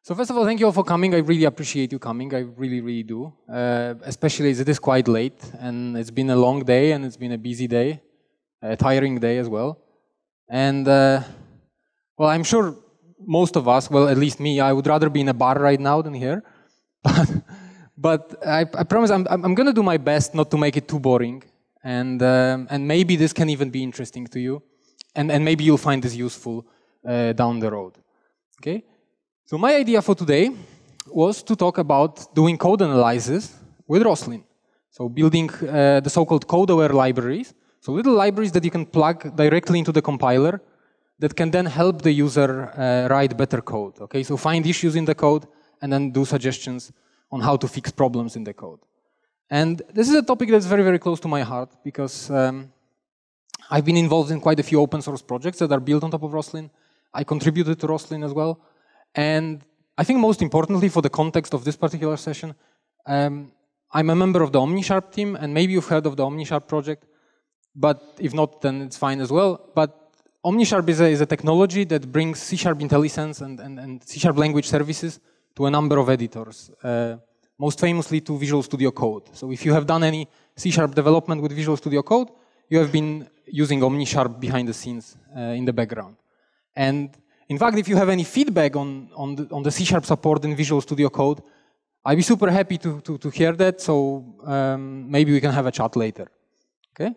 So first of all, thank you all for coming. I really appreciate you coming. I really, really do. Especially as it is quite late, and it's been a long day, and it's been a busy day, a tiring day as well. And well, I'm sure most of us, well, at least me, I would rather be in a bar right now than here. But I promise I'm going to do my best not to make it too boring, and maybe this can even be interesting to you, and maybe you'll find this useful down the road. Okay. So my idea for today was to talk about doing code analysis with Roslyn. So building the so-called code-aware libraries. So little libraries that you can plug directly into the compiler that can then help the user write better code. Okay, so find issues in the code and then do suggestions on how to fix problems in the code. And this is a topic that's very, very close to my heart because I've been involved in quite a few open source projects that are built on top of Roslyn. I contributed to Roslyn as well. And I think most importantly for the context of this particular session, I'm a member of the OmniSharp team, and maybe you've heard of the OmniSharp project, but if not, then it's fine as well. But OmniSharp is a technology that brings C# IntelliSense and C# language services to a number of editors, most famously to Visual Studio Code. So if you have done any C# development with Visual Studio Code, you have been using OmniSharp behind the scenes in the background. And in fact, if you have any feedback on the C# support in Visual Studio Code, I'd be super happy to hear that, so maybe we can have a chat later, okay?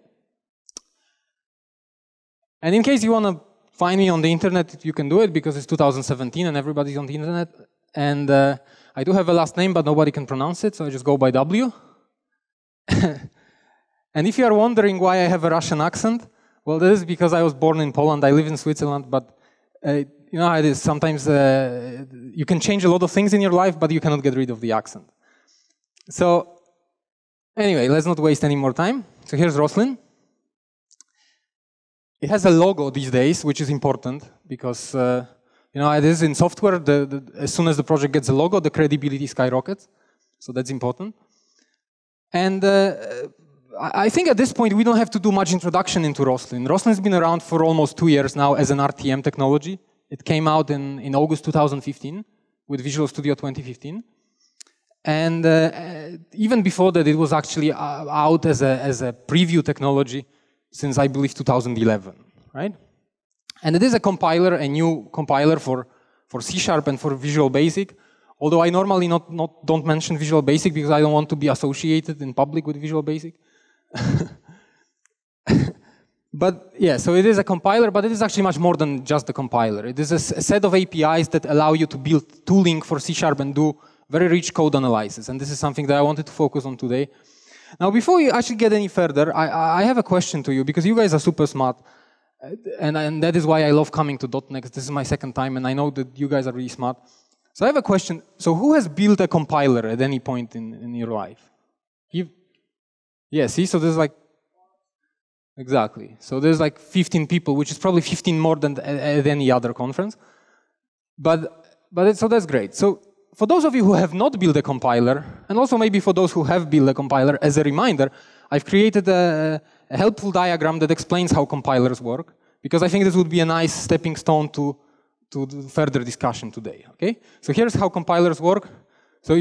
And in case you want to find me on the internet, you can do it because it's 2017 and everybody's on the internet. And I do have a last name, but nobody can pronounce it, so I just go by W. And if you are wondering why I have a Russian accent, well, that is because I was born in Poland. I live in Switzerland, but you know how it is. Sometimes you can change a lot of things in your life, but you cannot get rid of the accent. So anyway, let's not waste any more time. So here's Roslyn. It has a logo these days, which is important because you know it is in software. As soon as the project gets a logo, the credibility skyrockets. So that's important. And I think at this point we don't have to do much introduction into Roslyn. Roslyn's been around for almost 2 years now as an RTM technology. It came out in August 2015 with Visual Studio 2015. And even before that, it was actually out as a preview technology since, I believe, 2011, right? And it is a compiler, a new compiler for C# and for Visual Basic. Although I normally don't mention Visual Basic because I don't want to be associated in public with Visual Basic. But yeah, so it is a compiler, but it is actually much more than just a compiler. It is a set of APIs that allow you to build tooling for C# and do very rich code analysis. And this is something that I wanted to focus on today. Now, before we actually get any further, I have a question to you because you guys are super smart. And that is why I love coming to .next. This is my second time, and I know that you guys are really smart. So I have a question. So who has built a compiler at any point in your life? Yeah, see, so there's like, exactly. So there's like 15 people, which is probably 15 more than at any other conference. So that's great. So for those of you who have not built a compiler, and also maybe for those who have built a compiler, as a reminder, I've created a helpful diagram that explains how compilers work, because I think this would be a nice stepping stone to further discussion today, okay? So here's how compilers work. So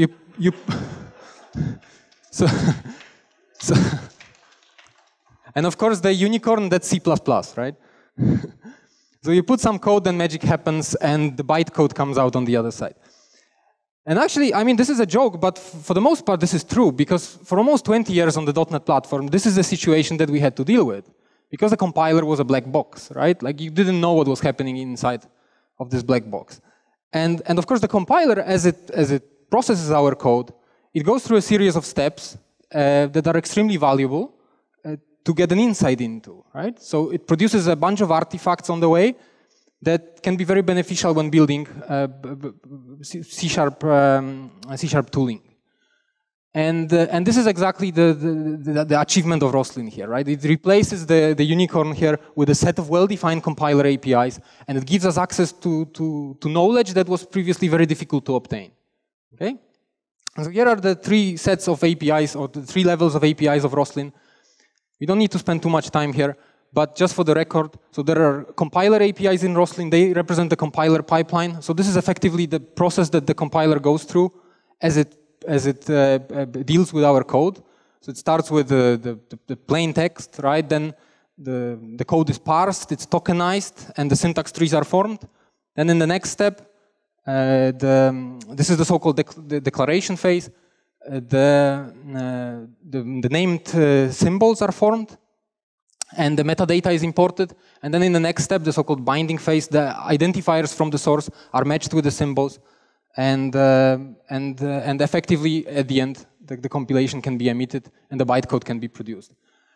so and of course the unicorn, that's C++, right? So you put some code and magic happens and the bytecode comes out on the other side. And actually, I mean, this is a joke, but for the most part this is true because for almost 20 years on the .NET platform, this is the situation that we had to deal with. Because the compiler was a black box, right? Like you didn't know what was happening inside of this black box. And of course the compiler, as it processes our code, it goes through a series of steps that are extremely valuable to get an insight into, right? So it produces a bunch of artifacts on the way that can be very beneficial when building C# tooling. And this is exactly the achievement of Roslyn here, right? It replaces the unicorn here with a set of well-defined compiler APIs, and it gives us access to knowledge that was previously very difficult to obtain, okay? And so here are the 3 sets of APIs, or the 3 levels of APIs of Roslyn. We don't need to spend too much time here, but just for the record, so there are compiler APIs in Roslyn. They represent the compiler pipeline. So this is effectively the process that the compiler goes through as it deals with our code. So it starts with the plain text, right? Then the code is parsed, it's tokenized, and the syntax trees are formed. Then in the next step, this is the so-called declaration phase. The named symbols are formed, and the metadata is imported. And then in the next step, the so-called binding phase, the identifiers from the source are matched with the symbols, and effectively at the end, the compilation can be emitted and the bytecode can be produced.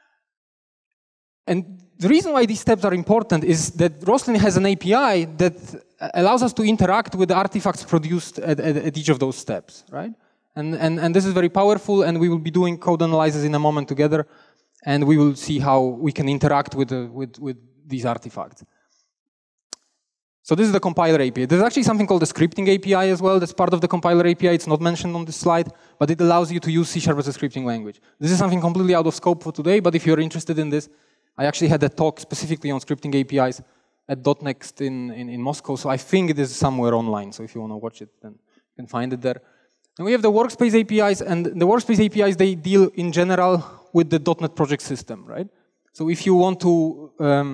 And the reason why these steps are important is that Roslyn has an API that allows us to interact with the artifacts produced at each of those steps, right? And this is very powerful, and we will be doing code analysis in a moment together, and we will see how we can interact with these artifacts. So this is the compiler API. There's actually something called the scripting API as well. That's part of the compiler API. It's not mentioned on this slide, but it allows you to use C# as a scripting language. This is something completely out of scope for today, but if you're interested in this, I actually had a talk specifically on scripting APIs at DotNext in Moscow, so I think it is somewhere online. So if you want to watch it, then you can find it there. And we have the workspace APIs, and the workspace APIs, they deal in general with the .NET project system, right? So if you want to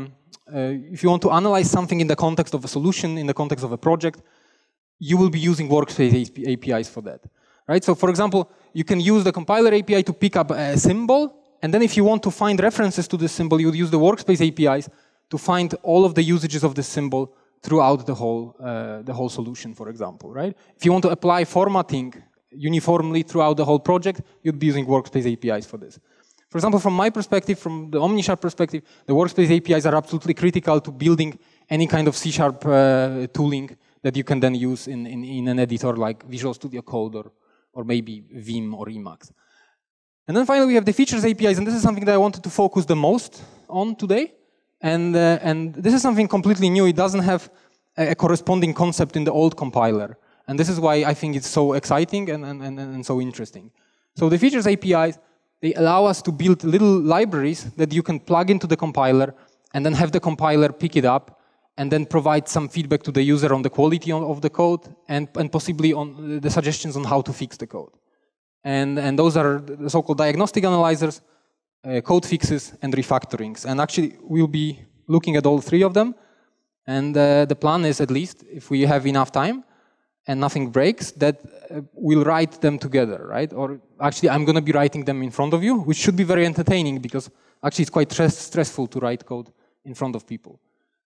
analyze something in the context of a solution, in the context of a project, you will be using workspace APIs for that, right? So for example, you can use the compiler API to pick up a symbol, and then if you want to find references to this symbol, you would use the workspace APIs to find all of the usages of this symbol throughout the whole solution, for example, right? If you want to apply formatting uniformly throughout the whole project, you'd be using workspace APIs for this. For example, from my perspective, from the OmniSharp perspective, the workspace APIs are absolutely critical to building any kind of C# tooling that you can then use in an editor like Visual Studio Code or maybe Vim or Emacs. And then finally, we have the features APIs, and this is something that I wanted to focus the most on today. And this is something completely new. It doesn't have a corresponding concept in the old compiler. And this is why I think it's so exciting and so interesting. So the features APIs, they allow us to build little libraries that you can plug into the compiler and then have the compiler pick it up and then provide some feedback to the user on the quality of the code and possibly on the suggestions on how to fix the code. And those are the so-called diagnostic analyzers, code fixes, and refactorings. And actually, we'll be looking at all three of them. And the plan is, at least, if we have enough time and nothing breaks, that we'll write them together, right? Or actually, I'm going to be writing them in front of you, which should be very entertaining because actually it's quite stressful to write code in front of people.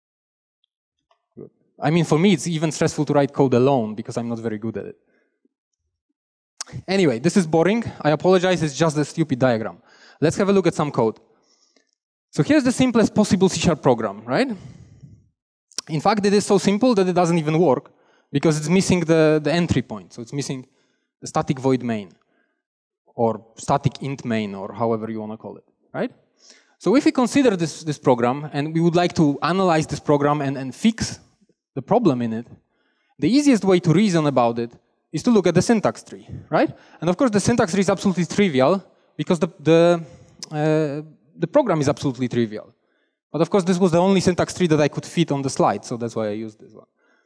Good. I mean, for me, it's even stressful to write code alone because I'm not very good at it. Anyway, this is boring. I apologize, it's just a stupid diagram. Let's have a look at some code. So here's the simplest possible C# program, right? In fact, it is so simple that it doesn't even work because it's missing the entry point. So it's missing the static void main or static int main or however you want to call it, right? So if we consider this program and we would like to analyze this program and fix the problem in it, the easiest way to reason about it is to look at the syntax tree, right? And of course, the syntax tree is absolutely trivial because the program is absolutely trivial. But of course, this was the only syntax tree that I could fit on the slide, so that's why I used this one.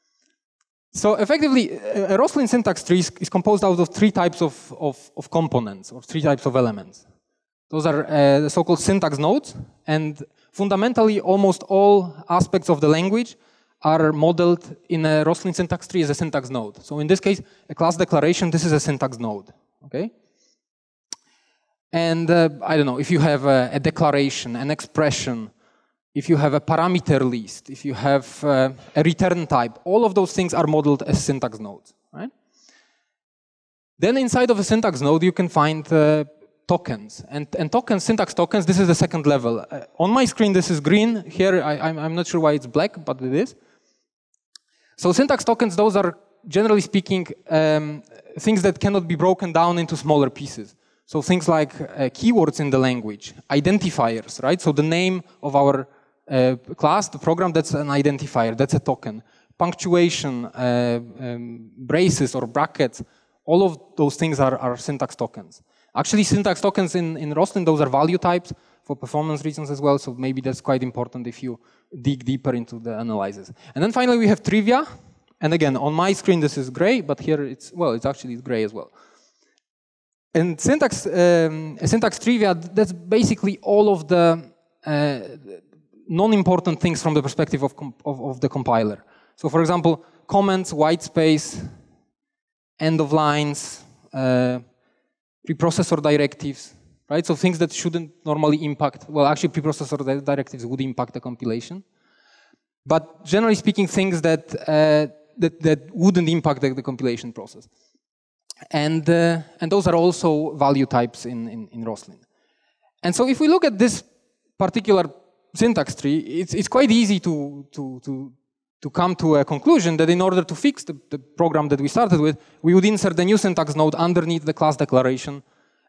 So effectively, a Roslyn syntax tree is composed out of three types of components, or three types of elements. Those are the so-called syntax nodes, and fundamentally, almost all aspects of the language are modeled in a Roslyn syntax tree as a syntax node. So in this case, a class declaration, this is a syntax node, okay? And I don't know, if you have a declaration, an expression, if you have a parameter list, if you have a return type, all of those things are modeled as syntax nodes, right? Then inside of a syntax node, you can find tokens. And tokens, syntax tokens, this is the second level. On my screen, this is green. Here, I'm not sure why it's black, but it is. So syntax tokens, those are, generally speaking, things that cannot be broken down into smaller pieces. So things like keywords in the language, identifiers, right? So the name of our class, the program, that's an identifier, that's a token. Punctuation, braces or brackets, all of those things are syntax tokens. Actually, syntax tokens in Roslyn, those are value types for performance reasons as well, so maybe that's quite important if you dig deeper into the analysis. And then finally, we have trivia. And again, on my screen, this is gray, but here it's actually gray as well. And syntax trivia, that's basically all of the non-important things from the perspective of the compiler. So for example, comments, white space, end of lines, preprocessor directives, right? So things that shouldn't normally impact, well, actually preprocessor directives would impact the compilation. But generally speaking, things that wouldn't impact the compilation process. And those are also value types in Roslyn. And so if we look at this particular syntax tree, it's quite easy to come to a conclusion that in order to fix the program that we started with, we would insert the new syntax node underneath the class declaration,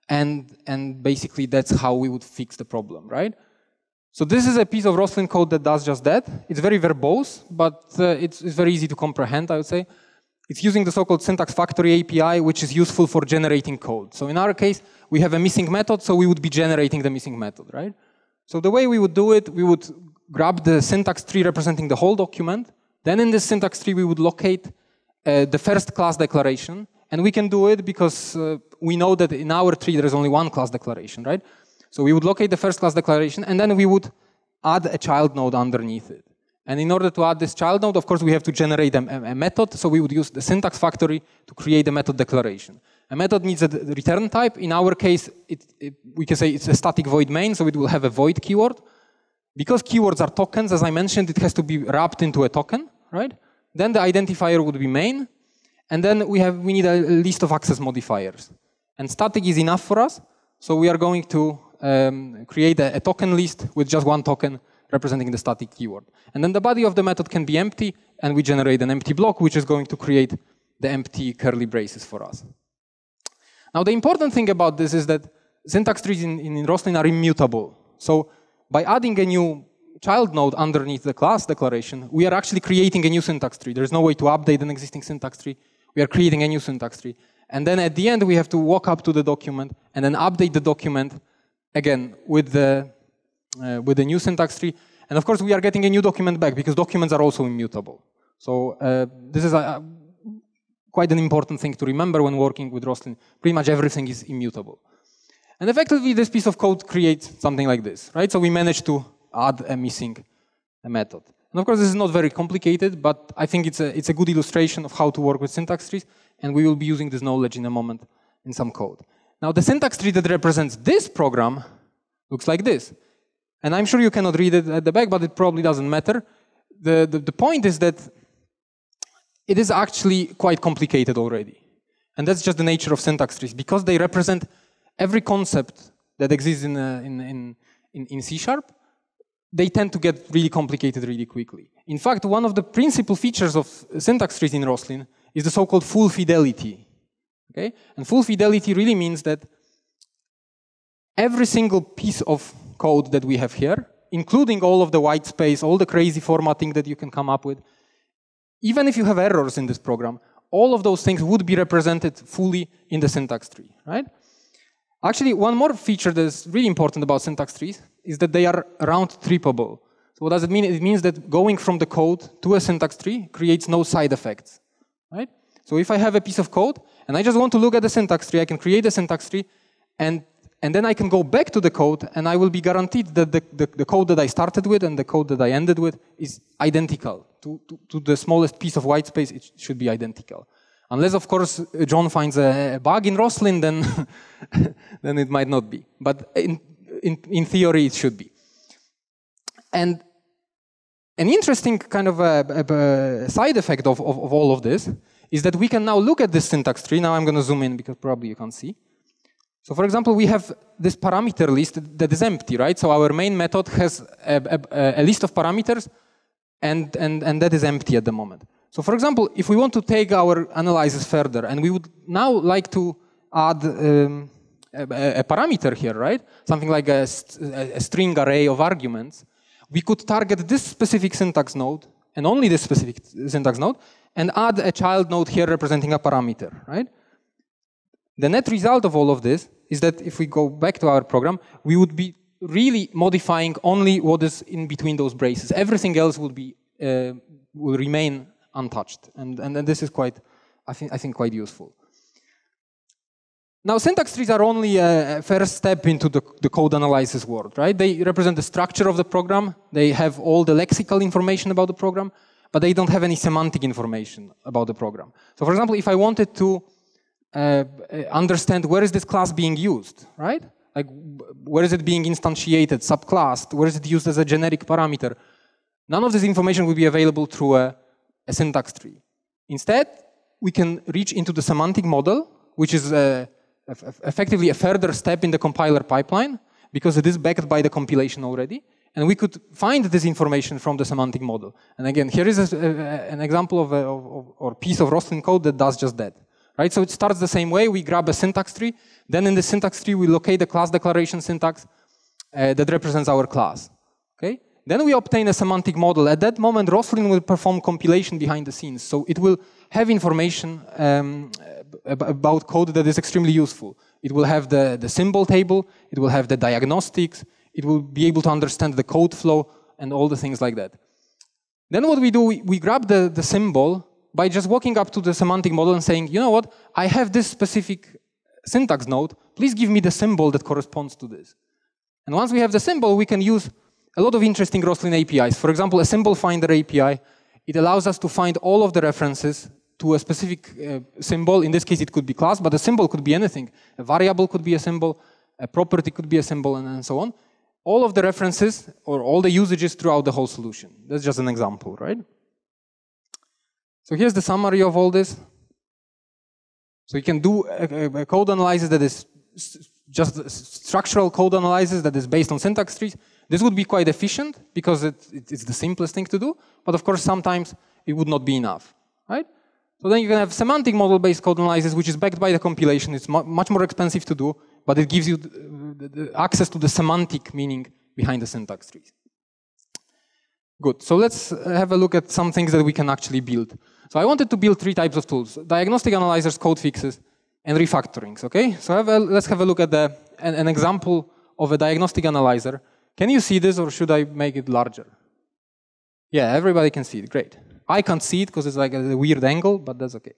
and basically that's how we would fix the problem, right? So this is a piece of Roslyn code that does just that. It's very verbose, but it's very easy to comprehend, I would say. It's using the so-called syntax factory API, which is useful for generating code. So in our case, we have a missing method, so we would be generating the missing method, right? So the way we would do it, we would grab the syntax tree representing the whole document. Then in this syntax tree, we would locate the first class declaration. And we can do it because we know that in our tree, there is only one class declaration, right? So we would locate the first class declaration, and then we would add a child node underneath it. And in order to add this child node, of course, we have to generate a method. So we would use the syntax factory to create the method declaration. A method needs a return type. In our case, we can say it's a static void main, so it will have a void keyword. Because keywords are tokens, as I mentioned, it has to be wrapped into a token, right? Then the identifier would be main. And then we need a list of access modifiers. And static is enough for us. So we are going to create a token list with just one token representing the static keyword. And then the body of the method can be empty, and we generate an empty block, which is going to create the empty curly braces for us. Now, the important thing about this is that syntax trees in Roslyn are immutable. So by adding a new child node underneath the class declaration, we are actually creating a new syntax tree. There's no way to update an existing syntax tree. We are creating a new syntax tree. And then at the end, we have to walk up to the document and then update the document again with the new syntax tree. And of course, we are getting a new document back because documents are also immutable. So this is quite an important thing to remember when working with Roslyn. Pretty much everything is immutable. And effectively, this piece of code creates something like this, right? So we managed to add a missing method. And of course, this is not very complicated, but I think it's a good illustration of how to work with syntax trees. And we will be using this knowledge in a moment in some code. Now, the syntax tree that represents this program looks like this. And I'm sure you cannot read it at the back, but it probably doesn't matter. The point is that it is actually quite complicated already. And that's just the nature of syntax trees. Because they represent every concept that exists in C#, they tend to get really complicated really quickly. In fact, one of the principal features of syntax trees in Roslyn is the so-called full fidelity. Okay? And full fidelity really means that every single piece of code that we have here, including all of the white space, all the crazy formatting that you can come up with, even if you have errors in this program, all of those things would be represented fully in the syntax tree, right? Actually, one more feature that's really important about syntax trees is that they are round trippable. So what does it mean? It means that going from the code to a syntax tree creates no side effects, right? So if I have a piece of code and I just want to look at the syntax tree, I can create a syntax tree, and then I can go back to the code, and I will be guaranteed that the code that I started with and the code that I ended with is identical. To the smallest piece of white space, it should be identical. Unless, of course, John finds a bug in Roslyn, then, then it might not be. But in theory, it should be. And an interesting kind of a side effect of all of this is that we can now look at this syntax tree. Now I'm going to zoom in because probably you can't see. So for example, we have this parameter list that is empty, right? So our main method has a list of parameters, and that is empty at the moment. So for example, if we want to take our analysis further, and we would now like to add a parameter here, right? Something like a string array of arguments, we could target this specific syntax node, and only this specific syntax node, and add a child node here representing a parameter, right? The net result of all of this is that if we go back to our program, we would be really modifying only what is in between those braces. Everything else will remain untouched, and this is quite, I think, quite useful. Now, syntax trees are only a first step into the code analysis world, right? They represent the structure of the program. They have all the lexical information about the program, but they don't have any semantic information about the program. So, for example, if I wanted to understand where is this class being used, right? Like, where is it being instantiated, subclassed, where is it used as a generic parameter? None of this information will be available through a syntax tree. Instead, we can reach into the semantic model, which is effectively a further step in the compiler pipeline, because it is backed by the compilation already. And we could find this information from the semantic model. And again, here is an example of or piece of Roslyn code that does just that. Right? So it starts the same way. We grab a syntax tree. Then in the syntax tree, we locate the class declaration syntax that represents our class. Okay? Then we obtain a semantic model. At that moment, Roslyn will perform compilation behind the scenes. So it will have information about code that is extremely useful. It will have the symbol table. It will have the diagnostics. It will be able to understand the code flow and all the things like that. Then what we do, we grab the symbol by just walking up to the semantic model and saying, you know what, I have this specific syntax node. Please give me the symbol that corresponds to this. And once we have the symbol, we can use a lot of interesting Roslyn APIs. For example, a symbol finder API. It allows us to find all of the references to a specific symbol. In this case, it could be class, but a symbol could be anything. A variable could be a symbol. A property could be a symbol, and so on. All of the references or all the usages throughout the whole solution. That's just an example, right? So here's the summary of all this. So you can do a code analysis that is just structural code analysis that is based on syntax trees. This would be quite efficient because it's the simplest thing to do. But of course, sometimes it would not be enough, right? So then you can have semantic model-based code analysis, which is backed by the compilation. It's much more expensive to do, but it gives you the access to the semantic meaning behind the syntax trees. Good. So let's have a look at some things that we can actually build. So I wanted to build 3 types of tools: diagnostic analyzers, code fixes, and refactorings. Okay. So let's have a look at an example of a diagnostic analyzer. Can you see this, or should I make it larger? Yeah, everybody can see it. Great. I can't see it because it's like a weird angle, but that's okay.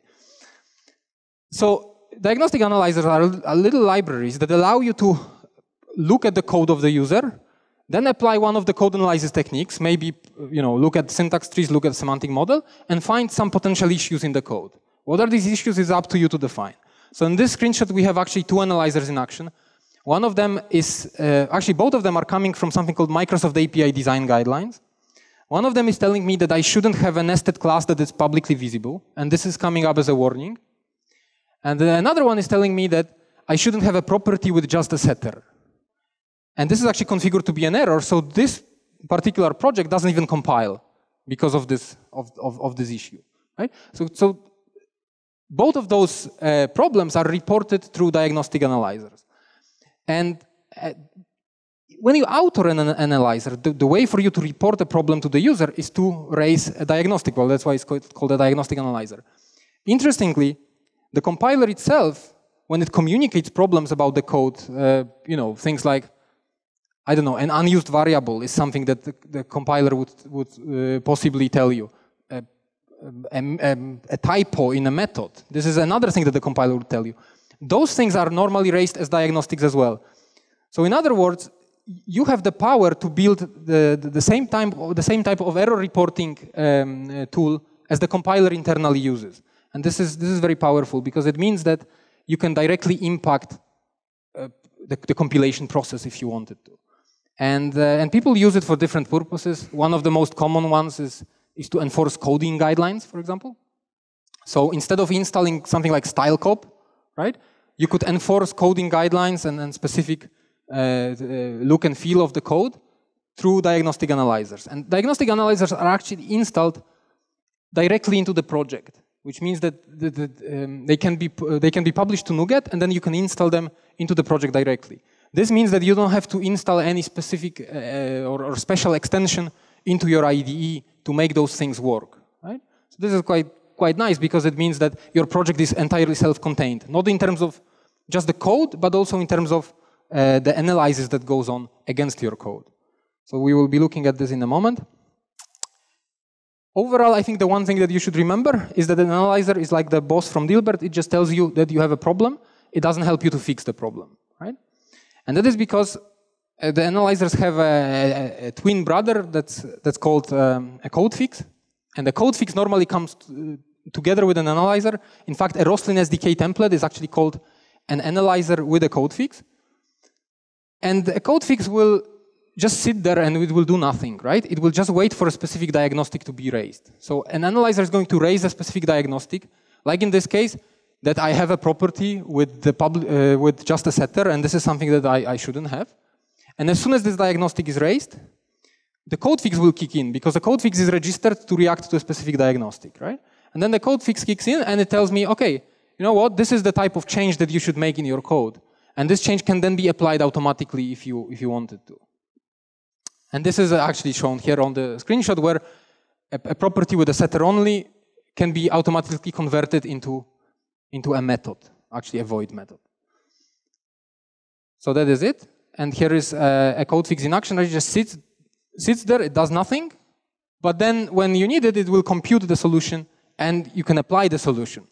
So diagnostic analyzers are little libraries that allow you to look at the code of the user, then apply one of the code analysis techniques, maybe look at syntax trees, look at semantic model, and find some potential issues in the code. What are these issues is up to you to define. So in this screenshot, we have actually 2 analyzers in action. One of them is, actually both of them are coming from something called Microsoft API Design Guidelines. One of them is telling me that I shouldn't have a nested class that is publicly visible, and this is coming up as a warning. And another one is telling me that I shouldn't have a property with just a setter. And this is actually configured to be an error, so this particular project doesn't even compile because of this issue, right? So both of those problems are reported through diagnostic analyzers. And when you author an analyzer, the way for you to report a problem to the user is to raise a diagnostic. Well, that's why it's called a diagnostic analyzer. Interestingly, the compiler itself, when it communicates problems about the code, things like, I don't know, an unused variable is something that the compiler would possibly tell you. A typo in a method. This is another thing that the compiler would tell you. Those things are normally raised as diagnostics as well. So in other words, you have the power to build the same type of error reporting tool as the compiler internally uses. And this is very powerful because it means that you can directly impact the compilation process if you wanted to. And people use it for different purposes. One of the most common ones is to enforce coding guidelines, for example. So instead of installing something like StyleCop, right, you could enforce coding guidelines and specific look and feel of the code through diagnostic analyzers. And diagnostic analyzers are actually installed directly into the project, which means that they can be published to NuGet, and then you can install them into the project directly. This means that you don't have to install any specific or special extension into your IDE to make those things work, right? So this is quite nice because it means that your project is entirely self-contained, not in terms of just the code, but also in terms of the analysis that goes on against your code. So we will be looking at this in a moment. Overall, I think the one thing that you should remember is that an analyzer is like the boss from Dilbert. It just tells you that you have a problem. It doesn't help you to fix the problem, right? And that is because the analyzers have a twin brother that's called a code fix. And the code fix normally comes together with an analyzer. In fact, a Roslyn SDK template is actually called an analyzer with a code fix. And a code fix will just sit there and it will do nothing, right? It will just wait for a specific diagnostic to be raised. So an analyzer is going to raise a specific diagnostic, like in this case, that I have a property with with just a setter, and this is something that I shouldn't have. And as soon as this diagnostic is raised, the code fix will kick in, because the code fix is registered to react to a specific diagnostic, right? And then the code fix kicks in and it tells me, okay, you know what, this is the type of change that you should make in your code. And this change can then be applied automatically if you wanted to. And this is actually shown here on the screenshot, where a property with a setter only can be automatically converted into a method, actually a void method. So that is it. And here is a code fix in action. It just sits there, it does nothing. But then when you need it, it will compute the solution and you can apply the solution.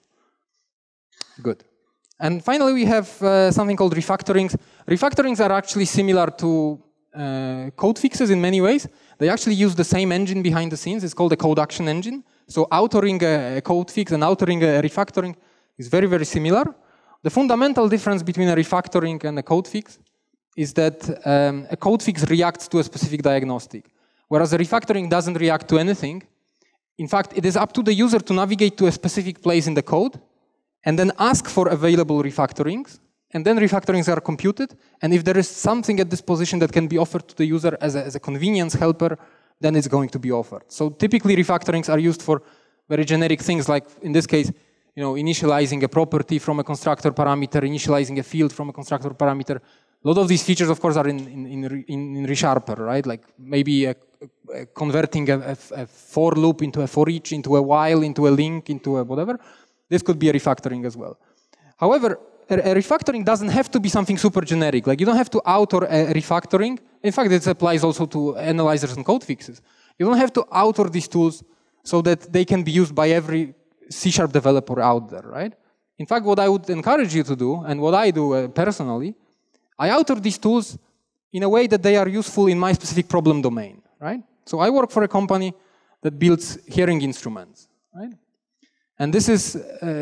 Good. And finally, we have something called refactorings. Refactorings are actually similar to code fixes in many ways. They actually use the same engine behind the scenes. It's called the code action engine. So authoring a code fix and authoring a refactoring is very, very similar. The fundamental difference between a refactoring and a code fix is that a code fix reacts to a specific diagnostic, whereas a refactoring doesn't react to anything. In fact, it is up to the user to navigate to a specific place in the code and then ask for available refactorings. And then refactorings are computed, and if there is something at this position that can be offered to the user as a convenience helper, then it's going to be offered. So typically refactorings are used for very generic things, like in this case, initializing a property from a constructor parameter, initializing a field from a constructor parameter. A lot of these features, of course, are in Resharper, right? Like maybe converting a for loop into a for each, into a while, into a link, into a whatever. This could be a refactoring as well. However, a refactoring doesn't have to be something super generic. Like, you don't have to author a refactoring. In fact, this applies also to analyzers and code fixes. You don't have to author these tools so that they can be used by every C# developer out there, right? In fact, what I would encourage you to do, and what I do personally, I author these tools in a way that they are useful in my specific problem domain, right? So I work for a company that builds hearing instruments, right? And this is,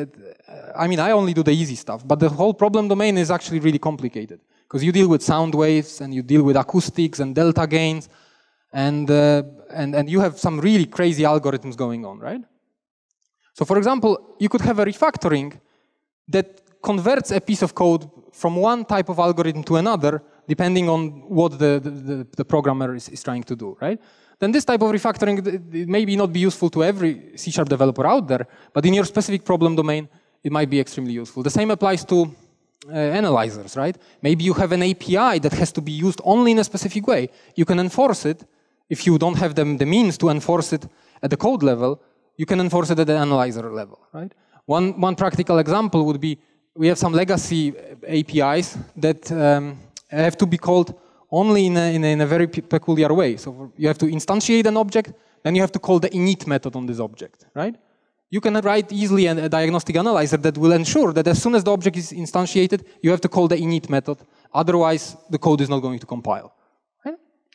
I only do the easy stuff, but the whole problem domain is actually really complicated, because you deal with sound waves, and you deal with acoustics and delta gains, and you have some really crazy algorithms going on, right? So for example, you could have a refactoring that converts a piece of code from one type of algorithm to another, depending on what the programmer is trying to do, right? Then this type of refactoring, it may not be useful to every C# developer out there, but in your specific problem domain, it might be extremely useful. The same applies to analyzers, right? Maybe you have an API that has to be used only in a specific way. You can enforce it. If you don't have the means to enforce it at the code level, you can enforce it at the analyzer level, right? One practical example would be, we have some legacy APIs that have to be called only in a very peculiar way. So you have to instantiate an object, then you have to call the init method on this object, right? You can write easily a diagnostic analyzer that will ensure that as soon as the object is instantiated, you have to call the init method. Otherwise, the code is not going to compile. Right?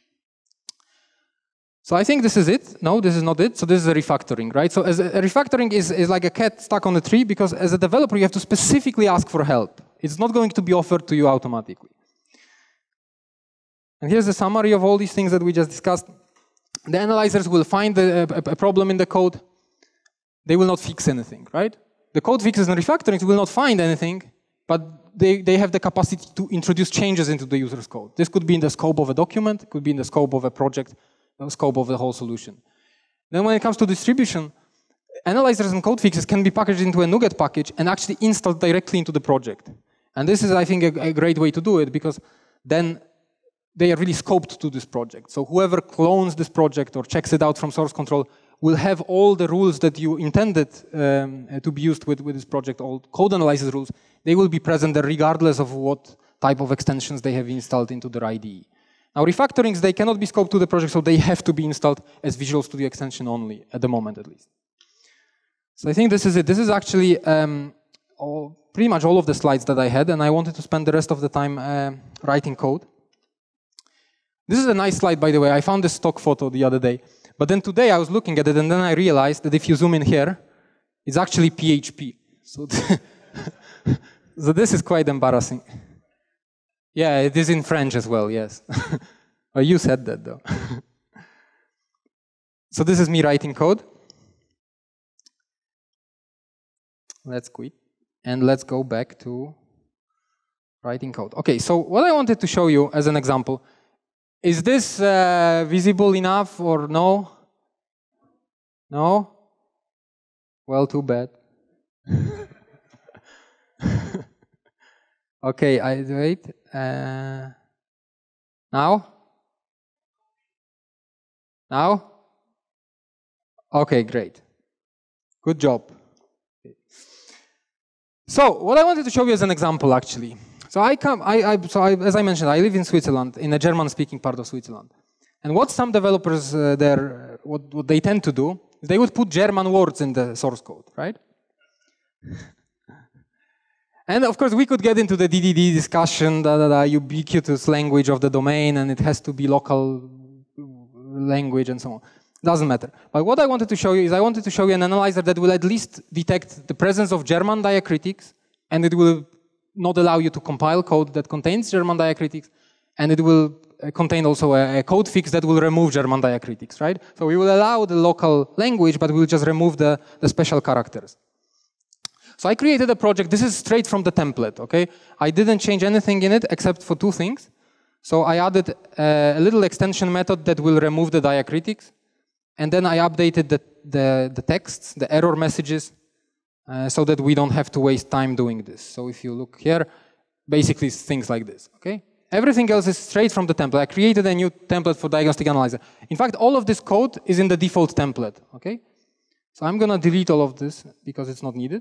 So I think this is it. No, this is not it. So this is a refactoring, right? So as a refactoring is like a cat stuck on a tree, because as a developer, you have to specifically ask for help. It's not going to be offered to you automatically. And here's the summary of all these things that we just discussed. The analyzers will find a problem in the code. They will not fix anything, right? The code fixes and refactorings will not find anything, but they have the capacity to introduce changes into the user's code. This could be in the scope of a document, it could be in the scope of a project, the scope of the whole solution. Then when it comes to distribution, analyzers and code fixes can be packaged into a NuGet package and actually installed directly into the project. And this is, I think, a great way to do it, because then they are really scoped to this project. So whoever clones this project or checks it out from source control will have all the rules that you intended to be used with this project, all code analysis rules. They will be present there regardless of what type of extensions they have installed into their IDE. Now, refactorings, they cannot be scoped to the project, so they have to be installed as Visual Studio extension only, at the moment at least. So I think this is it. This is actually pretty much all of the slides that I had, and I wanted to spend the rest of the time writing code. This is a nice slide, by the way. I found this stock photo the other day. But then today I was looking at it, and then I realized that if you zoom in here, it's actually PHP. So, so this is quite embarrassing. Yeah, it is in French as well, yes. Oh, you said that, though. So this is me writing code. Let's quit. And let's go back to writing code. OK, so what I wanted to show you as an example, is this visible enough or no? No? Well, too bad. OK, I wait. Now? Now? OK, great. Good job. So what I wanted to show you as an example, actually. So as I mentioned, I live in Switzerland, in a German-speaking part of Switzerland. And what some developers there, what they tend to do, is they would put German words in the source code, right? And of course, we could get into the DDD discussion, ubiquitous language of the domain, and it has to be local language and so on. Doesn't matter. But what I wanted to show you is I wanted to show you an analyzer that will at least detect the presence of German diacritics, and it will not allow you to compile code that contains German diacritics, and it will contain also a code fix that will remove German diacritics, right? So we will allow the local language, but we will just remove the special characters. So I created a project. This is straight from the template, okay? I didn't change anything in it except for two things. So I added a little extension method that will remove the diacritics, and then I updated the texts, the error messages, so that we don't have to waste time doing this. So if you look here, basically it's things like this, okay? Everything else is straight from the template. I created a new template for diagnostic analyzer. In fact, all of this code is in the default template, okay? So I'm gonna delete all of this because it's not needed.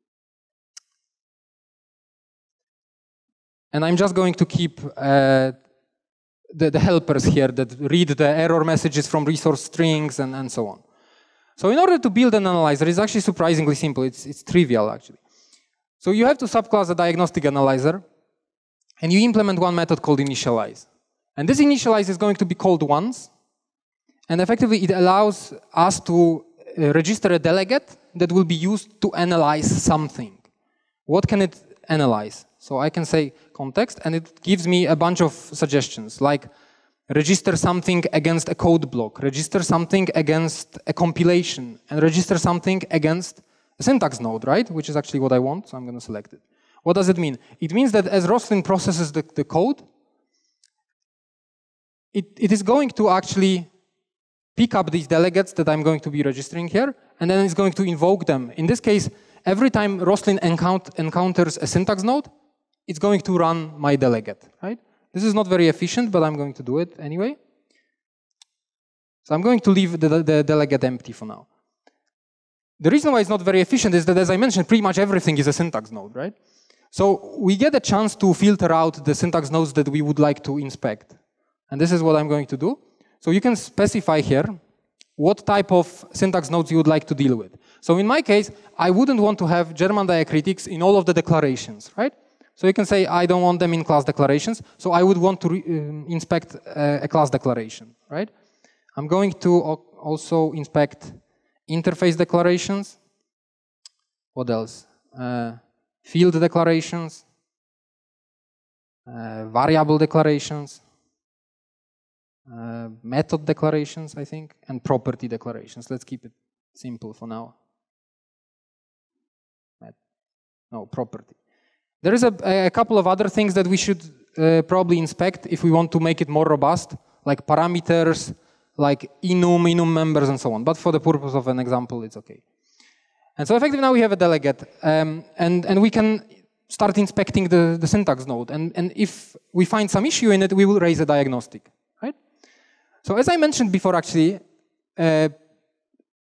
And I'm just going to keep the helpers here that read the error messages from resource strings and so on. So in order to build an analyzer, it's actually surprisingly simple. It's trivial, actually. So you have to subclass the diagnostic analyzer, and you implement one method called initialize. And this initialize is going to be called once, and effectively it allows us to register a delegate that will be used to analyze something. What can it analyze? So I can say context, and it gives me a bunch of suggestions, like register something against a code block, register something against a compilation, and register something against a syntax node, right? Which is actually what I want, so I'm going to select it. What does it mean? It means that as Roslyn processes the code, it is going to actually pick up these delegates that I'm going to be registering here, and then it's going to invoke them. In this case, every time Roslyn encounters a syntax node, it's going to run my delegate, right? This is not very efficient, but I'm going to do it anyway. So I'm going to leave the delegate empty for now. The reason why it's not very efficient is that, as I mentioned, pretty much everything is a syntax node, right? So we get a chance to filter out the syntax nodes that we would like to inspect. And this is what I'm going to do. So you can specify here what type of syntax nodes you would like to deal with. So in my case, I wouldn't want to have German diacritics in all of the declarations, right? So you can say, I don't want them in class declarations, so I would want to inspect a class declaration, right? I'm going to also inspect interface declarations. What else? Field declarations, variable declarations, method declarations, I think, and property declarations. Let's keep it simple for now. No, property. There is a couple of other things that we should probably inspect if we want to make it more robust, like parameters, like enum members, and so on. But for the purpose of an example, it's okay. And so effectively now we have a delegate, and we can start inspecting the syntax node. And if we find some issue in it, we will raise a diagnostic, right? So as I mentioned before, actually,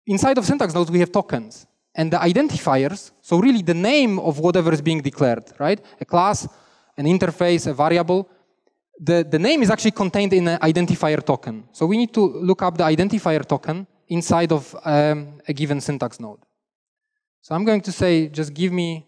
inside of syntax nodes, we have tokens. And the identifiers, so really the name of whatever is being declared, right? A class, an interface, a variable. The name is actually contained in an identifier token. So we need to look up the identifier token inside of a given syntax node. So I'm going to say, just give me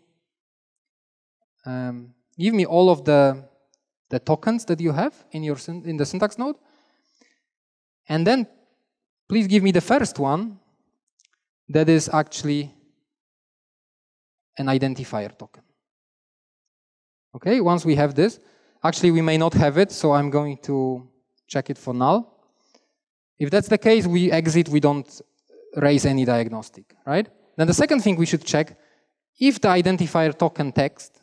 all of the tokens that you have in the syntax node. And then please give me the first one that is actually an identifier token. Okay, once we have this, actually we may not have it, so I'm going to check it for null. If that's the case, we exit, we don't raise any diagnostic, right? Then the second thing we should check, if the identifier token text,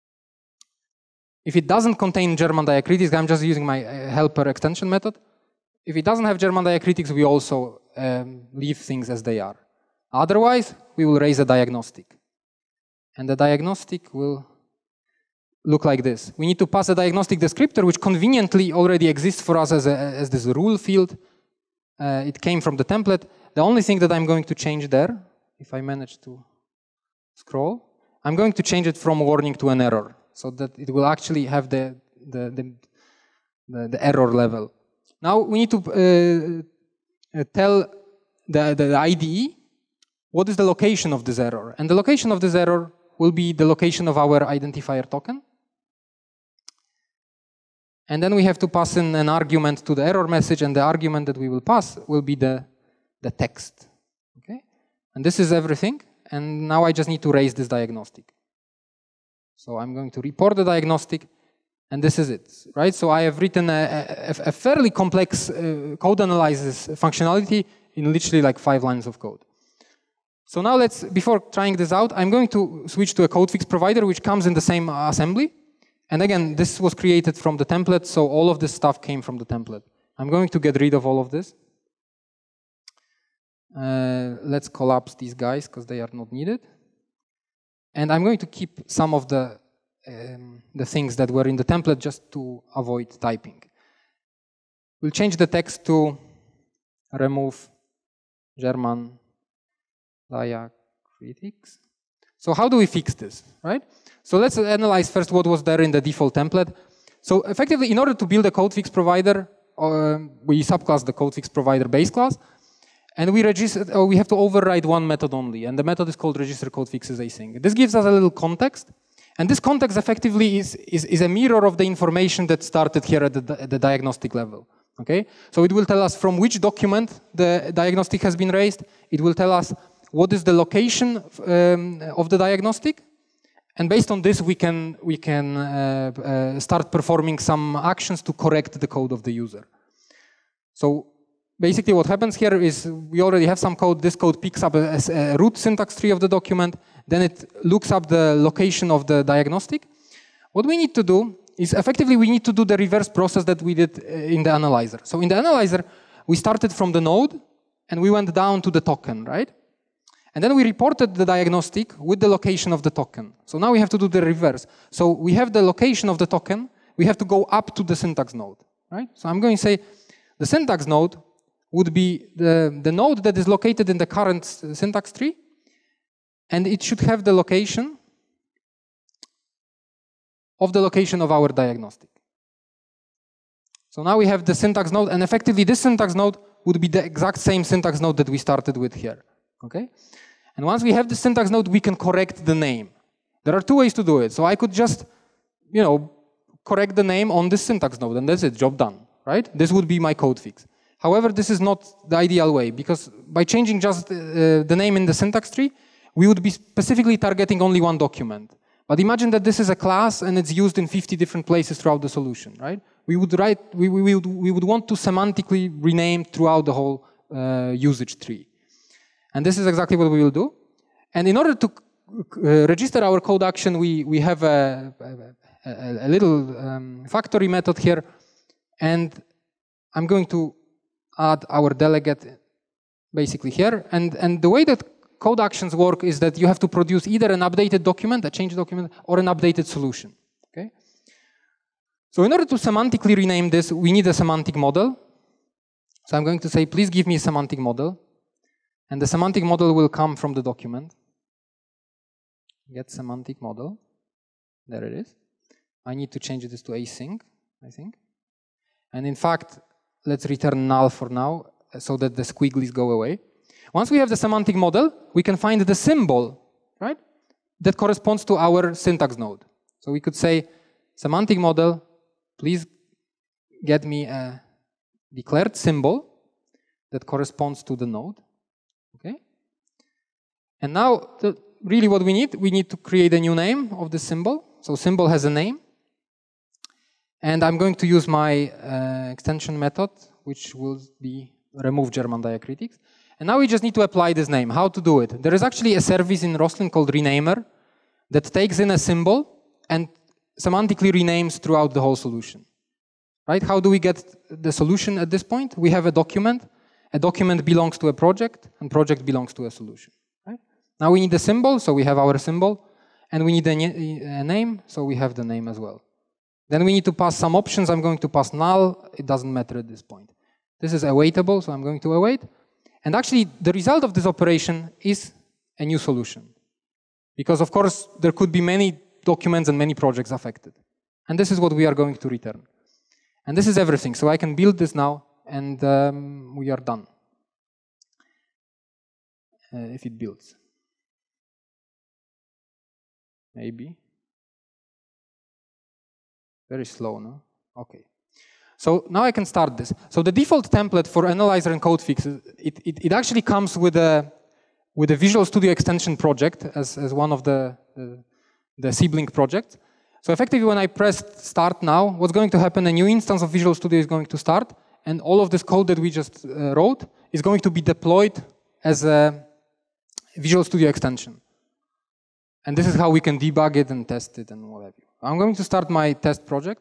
if it doesn't contain German diacritics, I'm just using my helper extension method. If it doesn't have German diacritics, we also leave things as they are. Otherwise, we will raise a diagnostic. And the diagnostic will look like this. We need to pass a diagnostic descriptor, which conveniently already exists for us as this rule field. It came from the template. The only thing that I'm going to change there, if I manage to scroll, I'm going to change it from warning to an error, so that it will actually have the error level. Now we need to tell the IDE what is the location of this error. And the location of this error will be the location of our identifier token. And then we have to pass in an argument to the error message, and the argument that we will pass will be the text. Okay? And this is everything. And now I just need to raise this diagnostic. So I'm going to report the diagnostic, and this is it, right? So I have written a fairly complex code analysis functionality in literally like 5 lines of code. So now before trying this out, I'm going to switch to a code fix provider, which comes in the same assembly. And again, this was created from the template, so all of this stuff came from the template. I'm going to get rid of all of this. Let's collapse these guys, because they are not needed. And I'm going to keep some of the things that were in the template just to avoid typing. We'll change the text to remove German diacritics. So how do we fix this, right? So let's analyze first what was there in the default template. So effectively, in order to build a code fix provider, we subclass the code fix provider base class, and we have to override one method only, and the method is called register code fixes async. This gives us a little context, and this context effectively is a mirror of the information that started here at the diagnostic level. Okay, so it will tell us from which document the diagnostic has been raised. It will tell us what is the location of the diagnostic, and based on this, we can start performing some actions to correct the code of the user. So basically, what happens here is we already have some code. This code picks up a root syntax tree of the document. Then it looks up the location of the diagnostic. What we need to do is effectively we need to do the reverse process that we did in the analyzer. So in the analyzer, we started from the node and we went down to the token, right? And then we reported the diagnostic with the location of the token. So now we have to do the reverse. So we have the location of the token. We have to go up to the syntax node, right? So I'm going to say the syntax node would be the node that is located in the current syntax tree, and it should have the location of our diagnostic. So now we have the syntax node, and effectively this syntax node would be the exact same syntax node that we started with here. Okay? And once we have the syntax node, we can correct the name. There are 2 ways to do it. So I could just, correct the name on this syntax node, and that's it, job done, right? This would be my code fix. However, this is not the ideal way, because by changing just the name in the syntax tree, we would be specifically targeting only one document. But imagine that this is a class and it's used in 50 different places throughout the solution, right? We would want to semantically rename throughout the whole usage tree. And this is exactly what we will do. And in order to register our code action, we have a little factory method here. And I'm going to add our delegate basically here. And the way that code actions work is that you have to produce either an updated document, a change document, or an updated solution. Okay? So in order to semantically rename this, we need a semantic model. So I'm going to say, please give me a semantic model. And the semantic model will come from the document. Get semantic model. There it is. I need to change this to async, I think. And in fact, let's return null for now so that the squigglies go away. Once we have the semantic model, we can find the symbol, right? That corresponds to our syntax node. So we could say, semantic model, please get me a declared symbol that corresponds to the node. Okay? And now, really what we need to create a new name of the symbol. So symbol has a name. And I'm going to use my extension method, which will be remove German diacritics. And now we just need to apply this name. How to do it? There is actually a service in Roslyn called Renamer that takes in a symbol and semantically renames throughout the whole solution. Right? How do we get the solution at this point? We have a document. A document belongs to a project, and project belongs to a solution. Right? Now we need a symbol, so we have our symbol. And we need a name, so we have the name as well. Then we need to pass some options. I'm going to pass null. It doesn't matter at this point. This is awaitable, so I'm going to await. And actually, the result of this operation is a new solution. Because, of course, there could be many documents and many projects affected. And this is what we are going to return. And this is everything. So I can build this now, and we are done. If it builds. Maybe. Very slow, no? Okay. So now I can start this. So the default template for analyzer and code fixes, it actually comes with a Visual Studio extension project as one of the sibling projects. So effectively, when I press start now, what's going to happen? A new instance of Visual Studio is going to start, and all of this code that we just wrote is going to be deployed as a Visual Studio extension. And this is how we can debug it and test it and what have you. I'm going to start my test project.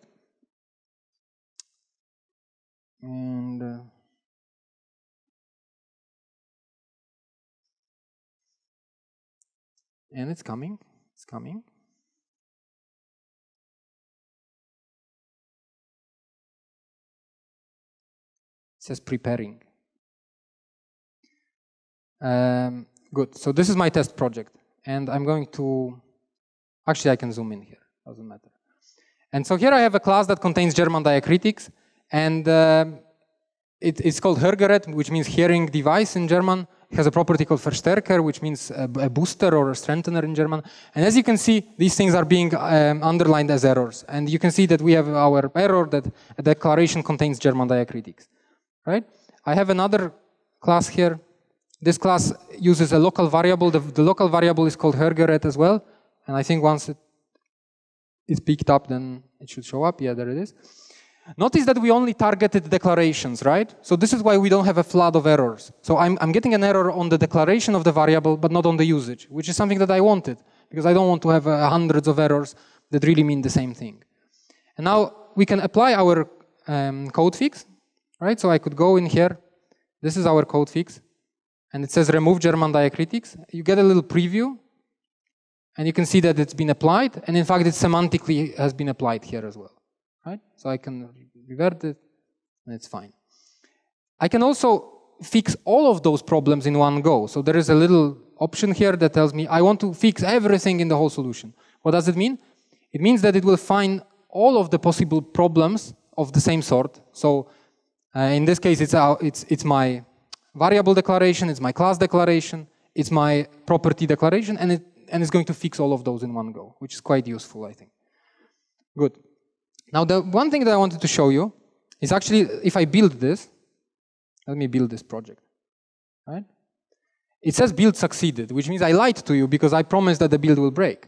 And it's coming. It's coming. It says preparing. Good. So this is my test project. And I'm going to, actually I can zoom in here, doesn't matter. And so here I have a class that contains German diacritics, and it's called Hörgerät, which means hearing device in German. It has a property called Verstärker, which means a booster or a strengthener in German. And as you can see, these things are being underlined as errors. And you can see that we have our error that a declaration contains German diacritics, right? I have another class here. This class uses a local variable. The local variable is called Hörgerät as well. And I think once it's picked up, then it should show up. Yeah, there it is. Notice that we only targeted declarations, right? So this is why we don't have a flood of errors. So I'm getting an error on the declaration of the variable, but not on the usage, which is something that I wanted, because I don't want to have hundreds of errors that really mean the same thing. And now we can apply our code fix, right? So I could go in here. This is our code fix. And it says remove German diacritics. You get a little preview, and you can see that it's been applied. And in fact, it semantically has been applied here as well, right? So I can revert it, and it's fine. I can also fix all of those problems in one go. So there is a little option here that tells me I want to fix everything in the whole solution. What does it mean? It means that it will find all of the possible problems of the same sort. So in this case, it's my variable declaration, it's my class declaration, it's my property declaration, and it's going to fix all of those in one go, which is quite useful, I think. Good. Now, the one thing that I wanted to show you is actually, if I build this, let me build this project, right? It says build succeeded, which means I lied to you because I promised that the build will break.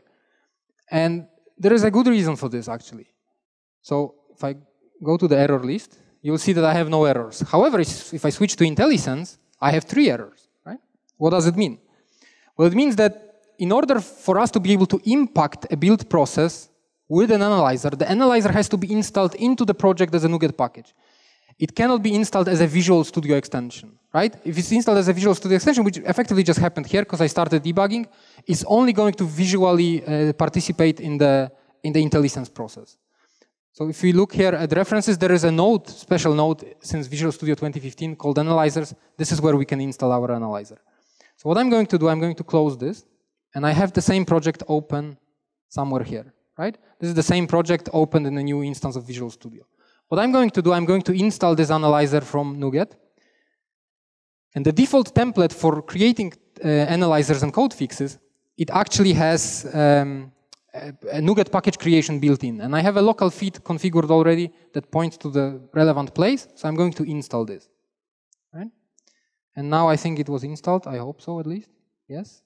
And there is a good reason for this, actually. So if I go to the error list, you'll see that I have no errors. However, if I switch to IntelliSense, I have 3 errors, right? What does it mean? Well, it means that in order for us to be able to impact a build process with an analyzer, the analyzer has to be installed into the project as a NuGet package. It cannot be installed as a Visual Studio extension, right? If it's installed as a Visual Studio extension, which effectively just happened here because I started debugging, it's only going to visually participate in the IntelliSense process. So if we look here at references, there is a node, special node since Visual Studio 2015 called Analyzers. This is where we can install our analyzer. So what I'm going to do, I'm going to close this, and I have the same project open somewhere here, right? This is the same project opened in a new instance of Visual Studio. What I'm going to do, I'm going to install this analyzer from NuGet. And the default template for creating analyzers and code fixes, it actually has a NuGet package creation built in. And I have a local feed configured already that points to the relevant place. So I'm going to install this. Right? And now I think it was installed. I hope so, at least. Yes.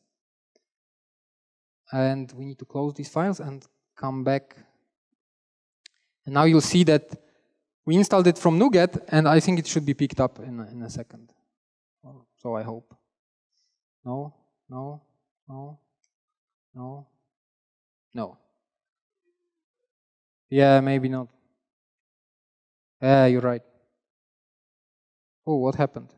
And we need to close these files and come back. And now you'll see that we installed it from NuGet, and I think it should be picked up in a second. So I hope. No, no, no, no, no. Yeah, maybe not. Yeah, you're right. Oh, what happened?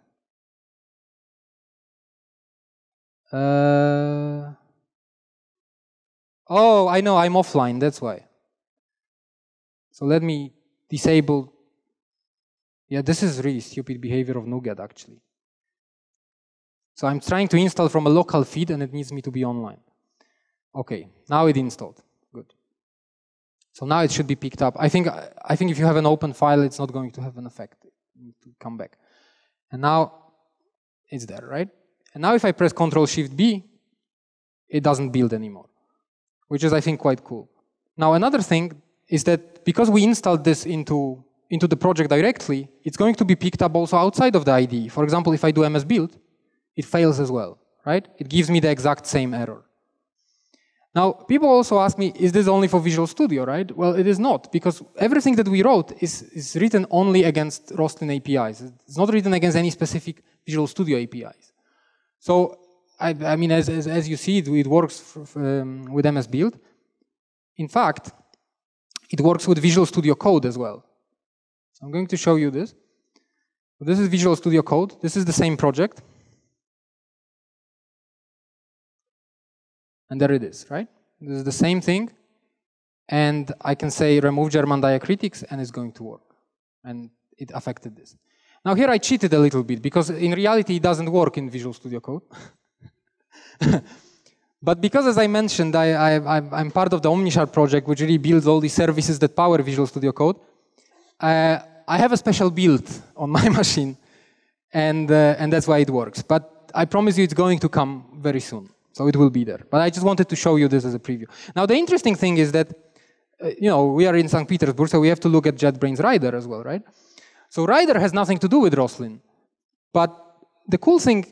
Oh, I know, I'm offline, that's why. So let me disable. Yeah, this is really stupid behavior of NuGet, actually. So I'm trying to install from a local feed, and it needs me to be online. Okay, now it installed. Good. So now it should be picked up. I think if you have an open file, it's not going to have an effect. You need to come back. And now it's there, right? And now if I press Ctrl-Shift-B, it doesn't build anymore, which is, I think, quite cool. Now another thing is that because we installed this into the project directly, it's going to be picked up also outside of the IDE. For example, if I do MS build, it fails as well, right? It gives me the exact same error. Now, people also ask me, is this only for Visual Studio, right? Well, it is not, because everything that we wrote is written only against Roslyn APIs. It's not written against any specific Visual Studio APIs. So, I mean, as you see, it works with MS Build. In fact, it works with Visual Studio Code as well. So I'm going to show you this. So this is Visual Studio Code. This is the same project. And there it is, right? This is the same thing. And I can say remove German diacritics, and it's going to work. And it affected this. Now here I cheated a little bit, because in reality it doesn't work in Visual Studio Code. But because, as I mentioned, I'm part of the OmniSharp project, which really builds all these services that power Visual Studio Code. I have a special build on my machine, and that's why it works. But I promise you it's going to come very soon. So it will be there. But I just wanted to show you this as a preview. Now the interesting thing is that, we are in St. Petersburg, so we have to look at JetBrains Rider as well, right? So Rider has nothing to do with Roslyn. But the cool thing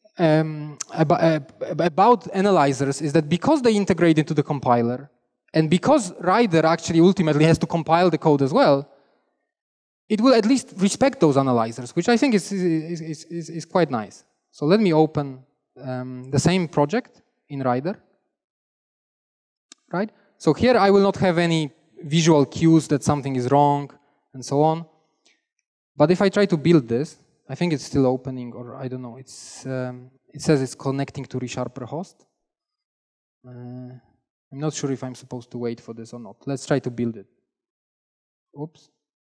about analyzers is that because they integrate into the compiler, and because Rider actually ultimately has to compile the code as well, it will at least respect those analyzers, which I think is quite nice. So let me open the same project in Rider, right? So here I will not have any visual cues that something is wrong and so on. But if I try to build this, I think it's still opening, or I don't know. It says it's connecting to Resharper host. I'm not sure if I'm supposed to wait for this or not. Let's try to build it. Oops.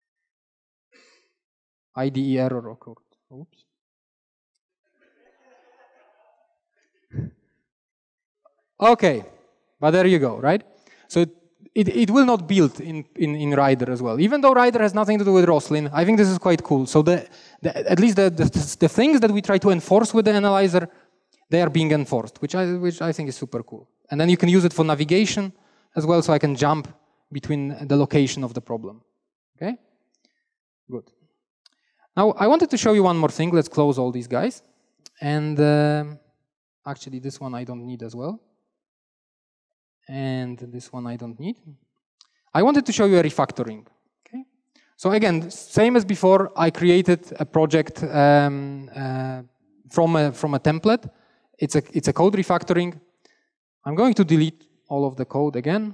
IDE error occurred. Oops. Okay, but there you go, right? So it will not build in Rider as well. Even though Rider has nothing to do with Roslyn, I think this is quite cool. So at least the things that we try to enforce with the analyzer, they are being enforced, which I think is super cool. And then you can use it for navigation as well, so I can jump between the location of the problem. Okay? Good. Now, I wanted to show you one more thing. Let's close all these guys. And actually, this one I don't need as well. And this one I don't need. I wanted to show you a refactoring. Okay? So again, same as before, I created a project from a template. It's a code refactoring. I'm going to delete all of the code again,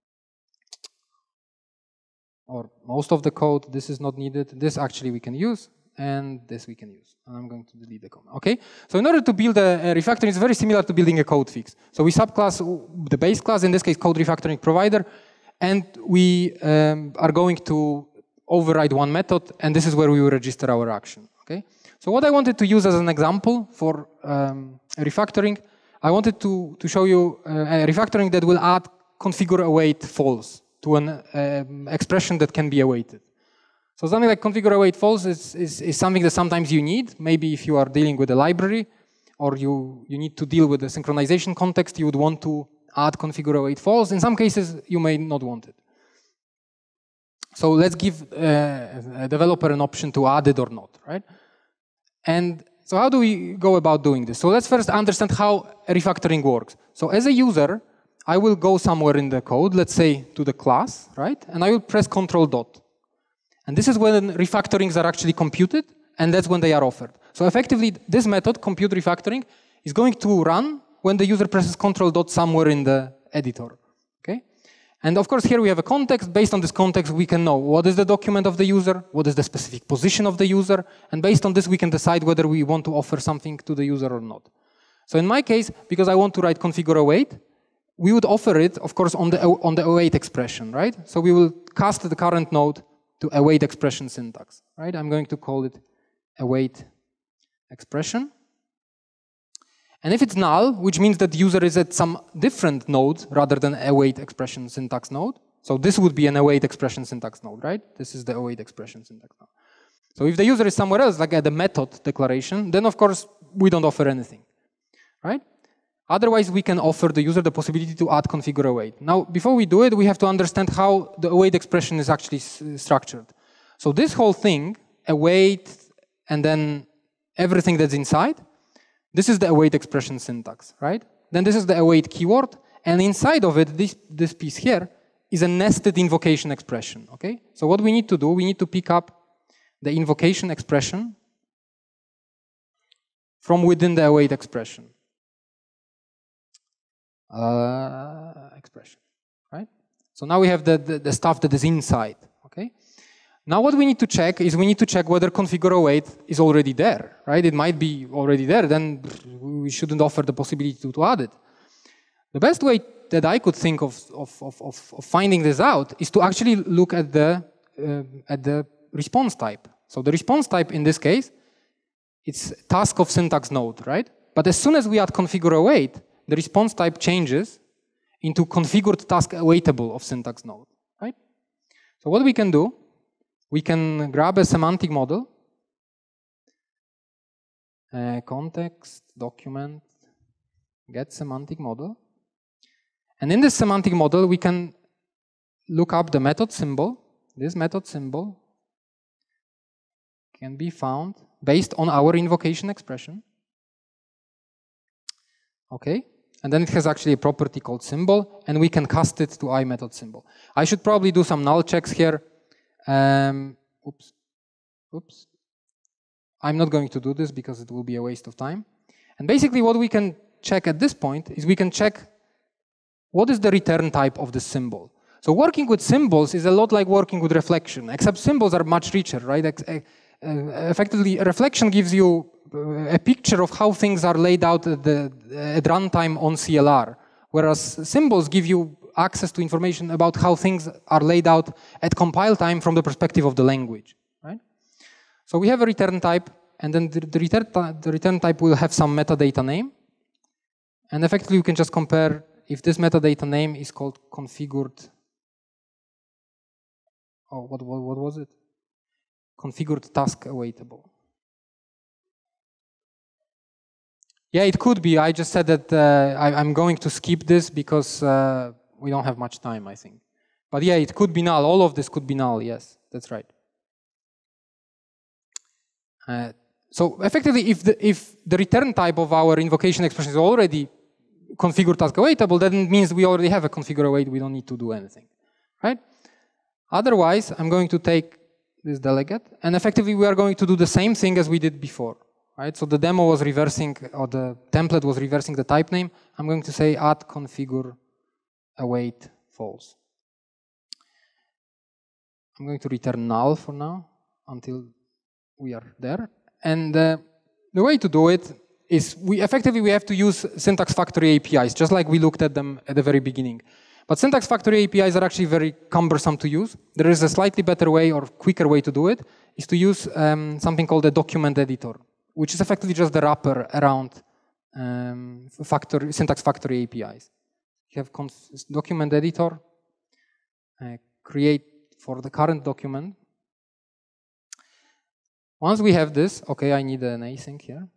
or most of the code. This is not needed. This actually we can use, and this we can use. And I'm going to delete the code. Okay. So in order to build a refactoring, it's very similar to building a code fix. So we subclass the base class, in this case, code refactoring provider, and we are going to override one method, and this is where we will register our action. Okay. So what I wanted to use as an example for refactoring, I wanted to show you a refactoring that will add configure await false to an expression that can be awaited. So something like configure await false is something that sometimes you need. Maybe if you are dealing with a library or you need to deal with a synchronization context, you would want to add configure await false. In some cases, you may not want it. So let's give a developer an option to add it or not, right? And so how do we go about doing this? So let's first understand how refactoring works. So as a user, I will go somewhere in the code, let's say to the class, right? And I will press Control dot. And this is when refactorings are actually computed, and that's when they are offered. So effectively, this method, compute refactoring, is going to run when the user presses Control dot somewhere in the editor, okay? And of course, here we have a context. Based on this context, we can know what is the document of the user, what is the specific position of the user, and based on this, we can decide whether we want to offer something to the user or not. So in my case, because I want to write configure await, we would offer it, of course, on the await expression, right? So we will cast the current node to await expression syntax, right? I'm going to call it await expression. And if it's null, which means that the user is at some different node rather than await expression syntax node. So this would be an await expression syntax node, right? This is the await expression syntax node. So if the user is somewhere else, like at the method declaration, then of course we don't offer anything, right? Otherwise, we can offer the user the possibility to add configure await. Now, before we do it, we have to understand how the await expression is actually structured. So this whole thing, await, and then everything that's inside, this is the await expression syntax, right? Then this is the await keyword, and inside of it, this piece here is a nested invocation expression, okay? So what we need to do, we need to pick up the invocation expression from within the await expression. Right? So now we have the stuff that is inside, okay? Now what we need to check is we need to check whether configure await is already there, right? It might be already there, then we shouldn't offer the possibility to add it. The best way that I could think of finding this out is to actually look at the response type. So the response type in this case, it's task of syntax node, right? But as soon as we add configure await, the response type changes into configured task awaitable of syntax node, right? So what we can do, we can grab a semantic model, context, document, get semantic model. And in this semantic model, we can look up the method symbol. This method symbol can be found based on our invocation expression. Okay? And then it has actually a property called symbol, and we can cast it to iMethod symbol. I should probably do some null checks here. Oops. I'm not going to do this because it will be a waste of time. And basically what we can check at this point is we can check what is the return type of the symbol. So working with symbols is a lot like working with reflection, except symbols are much richer, right? Effectively, a reflection gives you a picture of how things are laid out at runtime on CLR, whereas symbols give you access to information about how things are laid out at compile time from the perspective of the language, right? So we have a return type, and then the return type will have some metadata name, and effectively we can just compare if this metadata name is called configured. Oh, what was it? Configured task awaitable. Yeah, it could be. I just said that I'm going to skip this because we don't have much time, I think. But yeah, it could be null. All of this could be null. Yes, that's right. So effectively, if the return type of our invocation expression is already configured task awaitable, then it means we already have a configure await. We don't need to do anything, right? Otherwise, I'm going to take this delegate, and effectively we are going to do the same thing as we did before, right? So the demo was reversing, or the template was reversing the type name. I'm going to say add configure await false. I'm going to return null for now until we are there. And the way to do it is we have to use syntax factory APIs, just like we looked at them at the very beginning. But syntax factory APIs are actually very cumbersome to use. There is a slightly better way or quicker way to do it, is to use something called a document editor. which is effectively just the wrapper around syntax factory APIs. You have document editor, create for the current document. Once we have this, okay, I need an async here.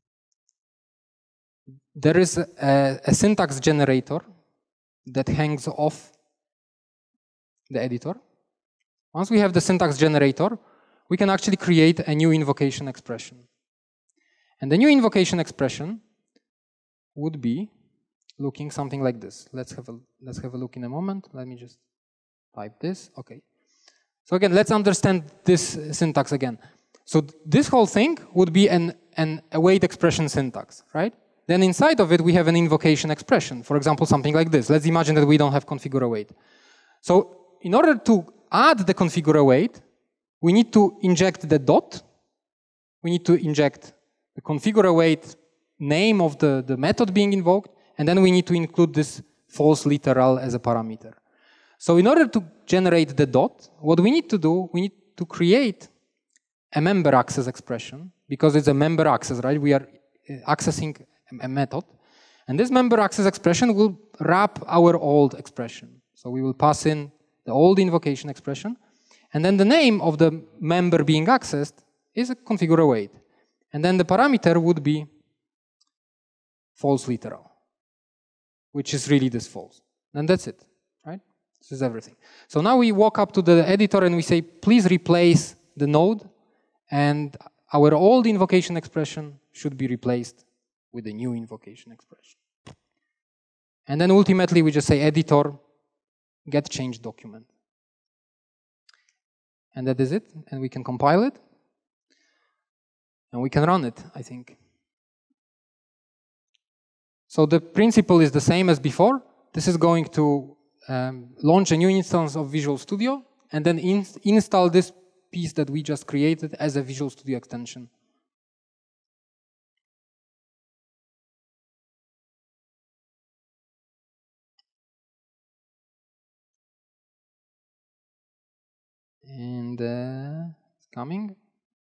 There is a syntax generator that hangs off the editor. Once we have the syntax generator, we can actually create a new invocation expression. And the new invocation expression would be looking something like this. Let's have a look in a moment. Let me just type this. Okay. So again, let's understand this syntax again. So this whole thing would be an await expression syntax, right? Then inside of it, we have an invocation expression. For example, something like this. Let's imagine that we don't have configure await. So in order to add the configure await, we need to inject the dot. We need to inject the configure await name of the method being invoked, and then we need to include this false literal as a parameter. So in order to generate the dot, what we need to do, we need to create a member access expression, because it's a member access, right? We are accessing a method. And this member access expression will wrap our old expression. So we will pass in the old invocation expression. And then the name of the member being accessed is a configure await. And then the parameter would be false literal, which is really this false. And that's it, right? This is everything. So now we walk up to the editor and we say, please replace the node, and our old invocation expression should be replaced with a new invocation expression. And then ultimately we just say editor, get change document. And that is it, and we can compile it. And we can run it, I think. So the principle is the same as before. This is going to launch a new instance of Visual Studio, and then install this piece that we just created as a Visual Studio extension. And it's coming.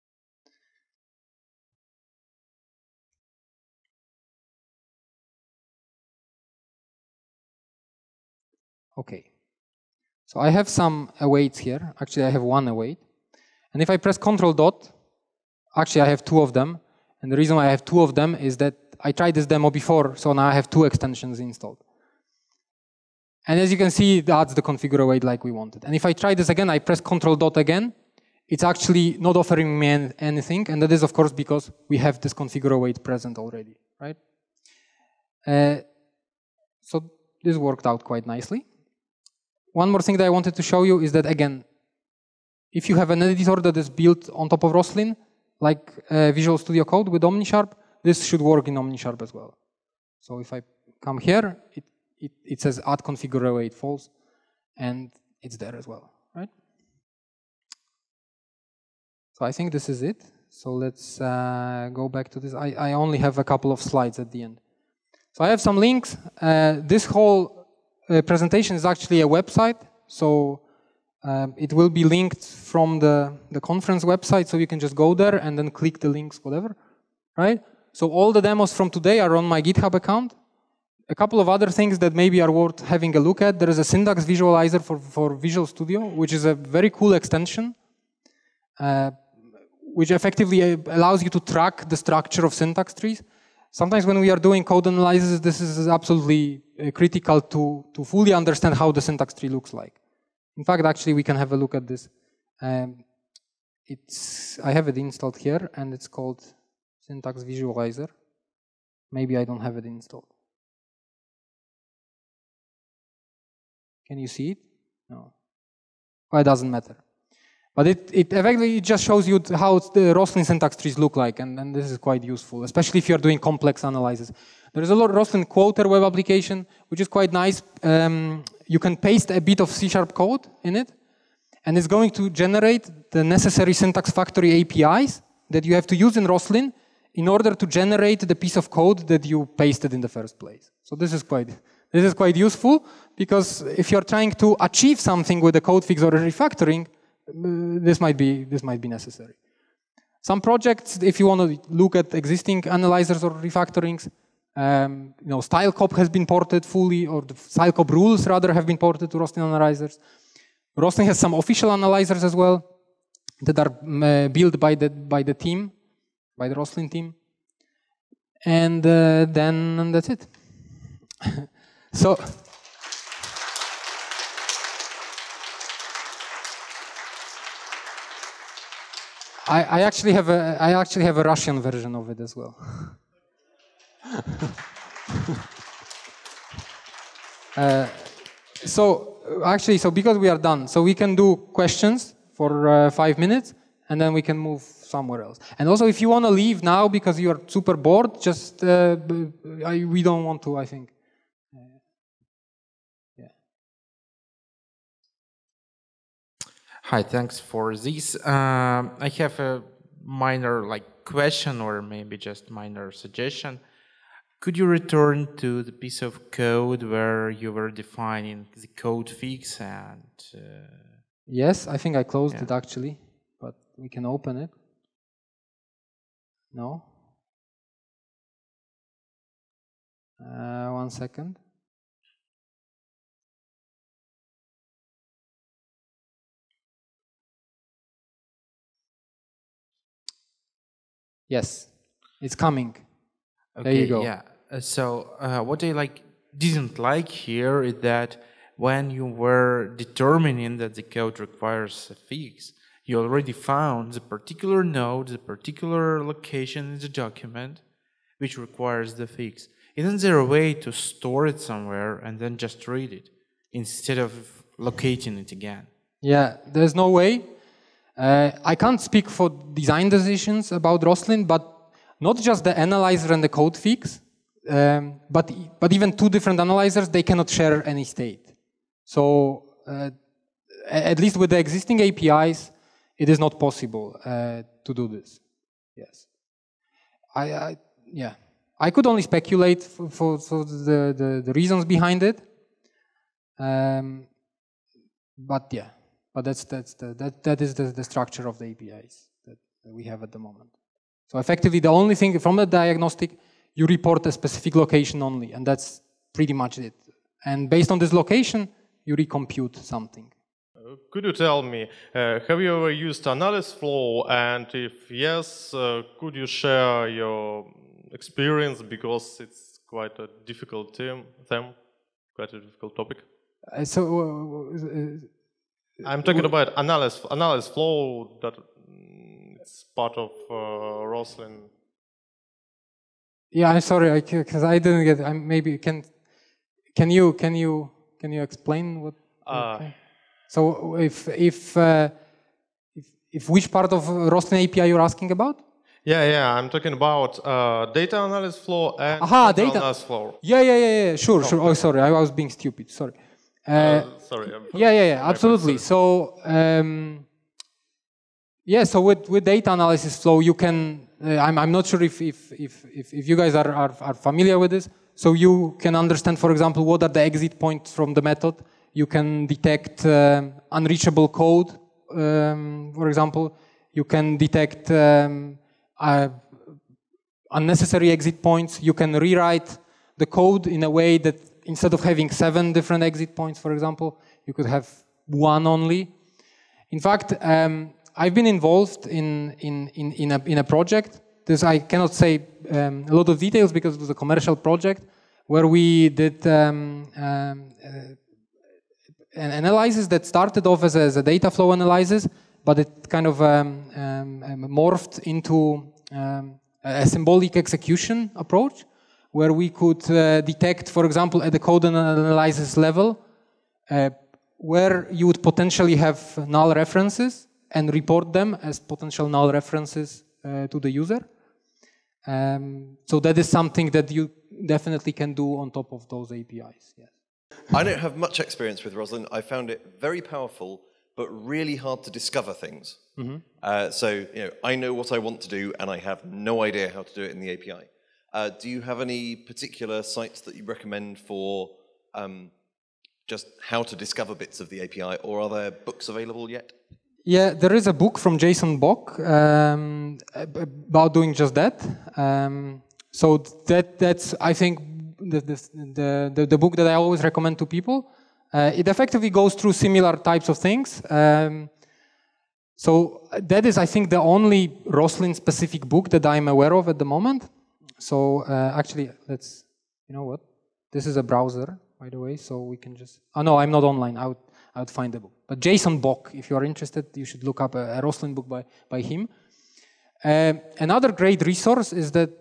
Okay. So I have some awaits here. Actually, I have one await. And if I press Control dot, actually I have two of them. And the reason why I have two of them is that I tried this demo before, so now I have two extensions installed. And as you can see, it adds the configure await like we wanted. And if I try this again, I press Control dot again, it's actually not offering me anything. And that is, of course, because we have this configure await present already, right? So this worked out quite nicely. One more thing that I wanted to show you is that, again, if you have an editor that is built on top of Roslyn, like Visual Studio Code with OmniSharp, this should work in OmniSharp as well. So if I come here, it says add configure await false, and it's there as well, right? So I think this is it. So let's go back to this. I only have a couple of slides at the end. So I have some links. This whole presentation is actually a website. So it will be linked from the conference website, so you can just go there and then click the links, whatever, right? So all the demos from today are on my GitHub account. A couple of other things that maybe are worth having a look at. There is a syntax visualizer for Visual Studio, which is a very cool extension, which effectively allows you to track the structure of syntax trees. Sometimes when we are doing code analysis, this is absolutely critical to fully understand how the syntax tree looks like. In fact, actually, we can have a look at this. I have it installed here, and it's called Syntax Visualizer. Maybe I don't have it installed. Can you see it? No. Well, it doesn't matter. But it effectively just shows you how the Roslyn syntax trees look like, and this is quite useful, especially if you're doing complex analysis. There is a Roslyn Quoter web application, which is quite nice. You can paste a bit of C# code in it, and it's going to generate the necessary syntax factory APIs that you have to use in Roslyn in order to generate the piece of code that you pasted in the first place. So this is quite useful, because if you're trying to achieve something with a code fix or a refactoring, this might be necessary. Some projects, if you want to look at existing analyzers or refactorings, style cop has been ported fully, or the style cop rules rather have been ported to Roslyn analyzers. Roslyn has some official analyzers as well that are built by the team, by the Roslyn team, and then that's it. So. I actually have a Russian version of it as well. So because we are done, so we can do questions for 5 minutes, and then we can move somewhere else. And also, if you want to leave now because you are super bored, just we don't want to, I think. Hi, thanks for this. I have a minor question, or maybe just minor suggestion. Could you return to the piece of code where you were defining the code fix and? Yes, I think I closed it actually, but we can open it. No. 1 second. Yes, it's coming. Okay, there you go. Yeah. So what I didn't like here is that when you were determining that the code requires a fix, you already found the particular node, the particular location in the document, which requires the fix. Isn't there a way to store it somewhere and then just read it instead of locating it again? Yeah, there's no way. I can't speak for design decisions about Roslyn, but not just the analyzer and the code fix, but even two different analyzers, they cannot share any state. So at least with the existing APIs, it is not possible to do this. Yes. I could only speculate for the reasons behind it. But yeah. But that is the structure of the APIs that we have at the moment. So effectively, the only thing from the diagnostic, you report a specific location only, and that's pretty much it. And based on this location, you recompute something. Could you tell me, have you ever used analysis flow? And if yes, could you share your experience, because it's quite a difficult theme, quite a difficult topic. I'm talking about analysis flow that it's part of Roslyn. Yeah, I'm sorry, because I didn't get. Maybe can you explain what? Okay. So if which part of Roslyn API you're asking about? Yeah, I'm talking about data analysis flow and data analysis flow. Yeah, sure. Oh, sorry, I was being stupid. Sorry. Sorry. Yeah, absolutely. So so with data analysis flow, you can. I'm not sure if you guys are familiar with this. So you can understand, for example, what are the exit points from the method. You can detect unreachable code, for example. You can detect unnecessary exit points. You can rewrite the code in a way that instead of having 7 different exit points, for example, you could have 1 only. In fact, I've been involved in a project. I cannot say a lot of details because it was a commercial project where we did an analysis that started off as a data flow analysis, but it kind of morphed into a symbolic execution approach, where we could detect, for example, at the code analysis level, where you would potentially have null references and report them as potential null references to the user. So that is something that you definitely can do on top of those APIs. Yes. I don't have much experience with Roslyn. I found it very powerful, but really hard to discover things. Mm-hmm. So I know what I want to do, and I have no idea how to do it in the API. Do you have any particular sites that you recommend for just how to discover bits of the API, or are there books available yet? Yeah, there is a book from Jason Bock about doing just that. So that's I think the book that I always recommend to people. It effectively goes through similar types of things. So that is, I think, the only Roslyn specific book that I'm aware of at the moment. So actually, let's, you know what? This is a browser, by the way, so we can just, oh no, I'm not online. I would find the book. But Jason Bock, if you are interested, you should look up a Roslyn book by him. Another great resource is that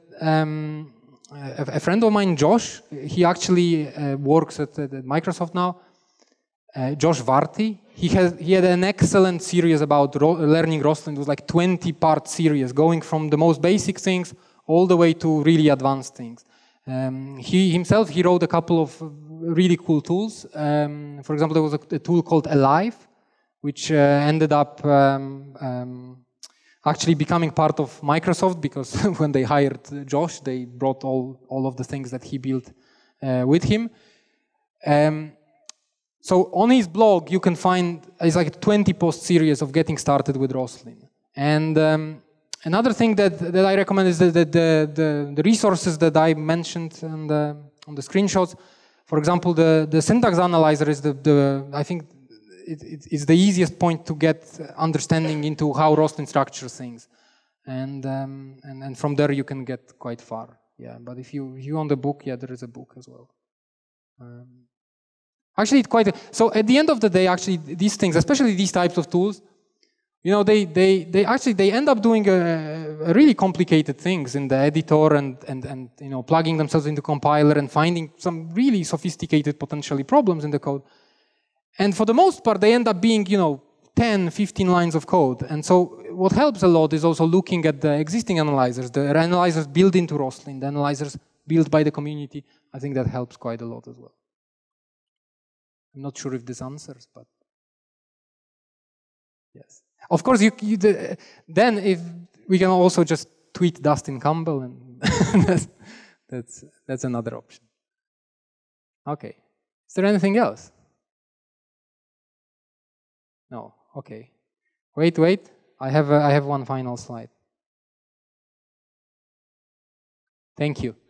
a friend of mine, Josh, he actually works at Microsoft now. Josh Varty, he had an excellent series about learning Roslyn. It was like 20-part series, going from the most basic things all the way to really advanced things. He himself, he wrote a couple of really cool tools. For example, there was a tool called Alive, which ended up actually becoming part of Microsoft, because when they hired Josh, they brought all of the things that he built with him. So on his blog, you can find, it's like a 20-post series of getting started with Roslyn. And another thing that I recommend is that the resources that I mentioned on the screenshots. For example, the syntax analyzer is I think it's the easiest point to get understanding into how Roslyn structures things, and from there you can get quite far. Yeah, but if you own the book, yeah, there is a book as well. Actually, it's quite. So at the end of the day, actually, these things, especially these types of tools, you know, they end up doing a really complicated things in the editor and you know, plugging themselves into compiler and finding some really sophisticated potentially problems in the code. And for the most part, they end up being, you know, 10, 15 lines of code. And so what helps a lot is also looking at the existing analyzers, the analyzers built into Roslyn, the analyzers built by the community. I think that helps quite a lot as well. I'm not sure if this answers, but yes. Of course, then if we can also just tweet Dustin Campbell, and that's another option. Okay. Is there anything else? No. Okay. Wait. I have one final slide. Thank you.